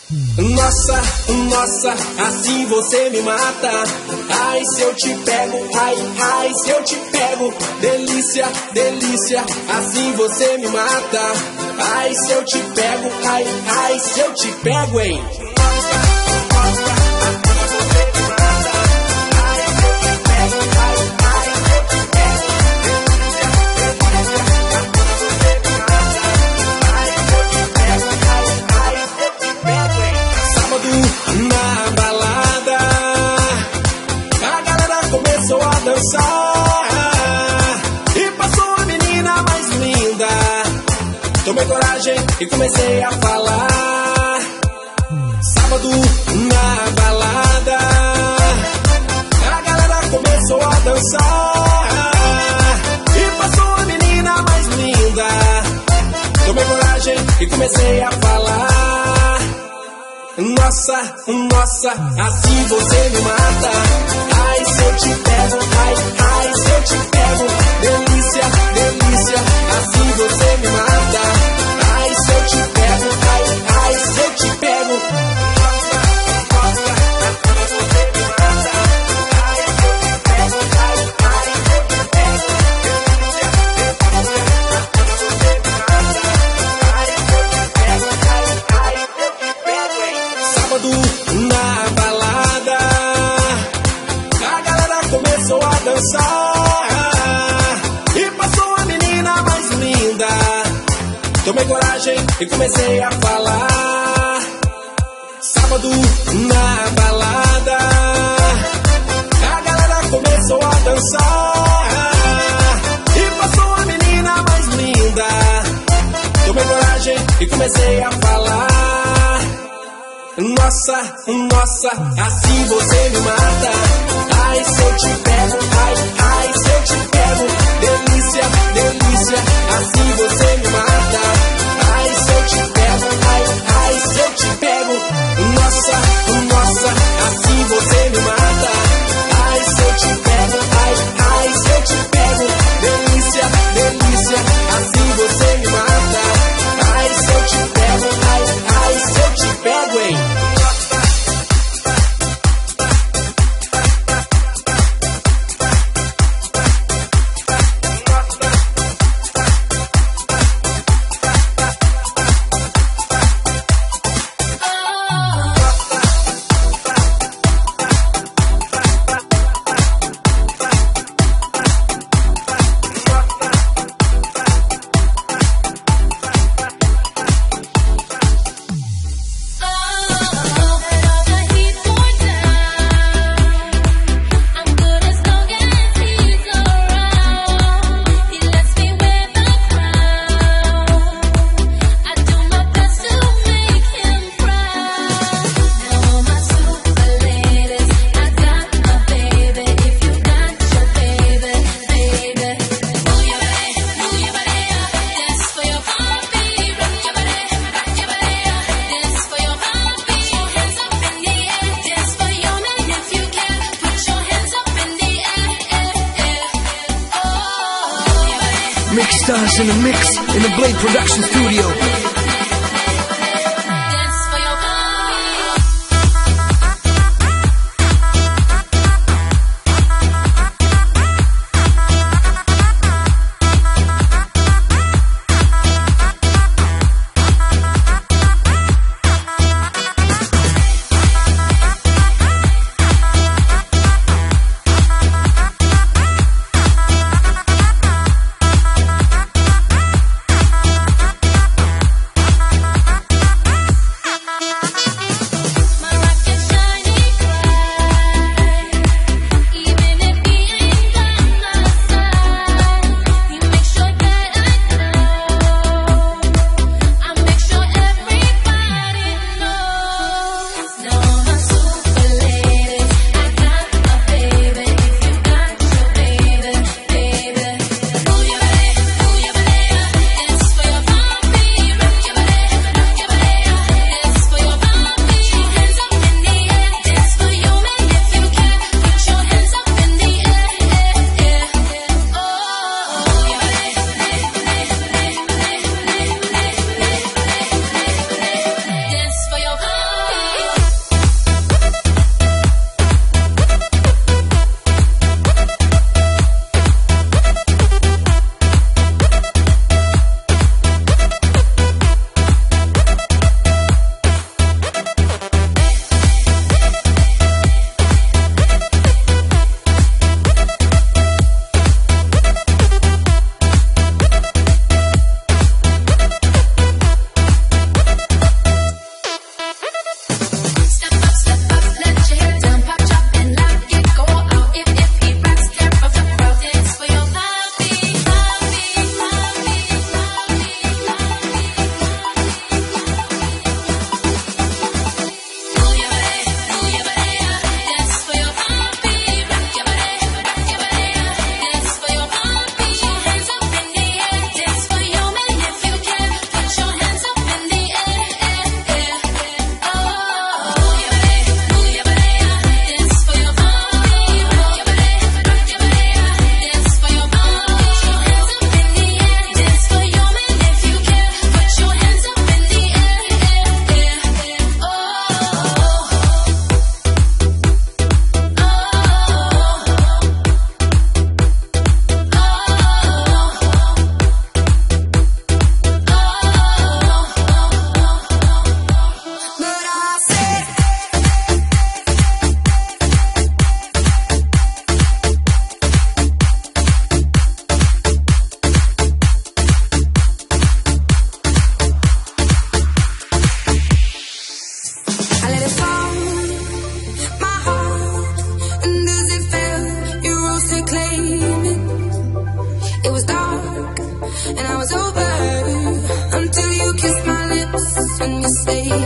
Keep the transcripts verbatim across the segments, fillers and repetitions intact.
Nossa, nossa, assim você me mata. Ai, se eu te pego, ai, ai, se eu te pego. Delícia, delícia, assim você me mata. Ai, se eu te pego, ai, ai, se eu te pego, hein. Na balada, a galera começou a dançar e passou a menina mais linda. Tomei coragem e comecei a falar. Sábado na balada, a galera começou a dançar e passou a menina mais linda. Tomei coragem e comecei a falar. Nossa, nossa, assim você me mata. Ai, se eu te pego, ai, ai, se eu te pego. Delícia, delícia, assim você me mata. Ai, se eu te pego, ai, ai, se eu te pego. Nossa, nossa, assim você me mata. Ai, se eu te pego, ai, ai, se eu te pego. Delícia, delícia, assim você me mata. Ai, se eu te pego, ai, ai, se eu te pego, hein. Sábado na balada, a galera começou a dançar e passou a menina mais linda. Tomei coragem e comecei a falar. Sábado na balada, a galera começou a dançar e passou a menina mais linda. Tomei coragem e comecei a falar. Nossa, nossa, assim você me mata. Ai, se eu te pego, ai, ai, se eu te pego. Delícia, delícia, assim você me mata. Ai, se eu te pego, ai, ai, se eu te pego. Nossa, nossa, assim você me mata. Ai, se eu te pego, ai, ai, se eu te pego. Delícia, delícia, assim você me mata. Ai, se eu te pego, ai, ai, se eu te pego, hein. Mixstars in the mix in the Blade Production Studio.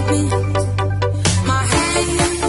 baby. My hand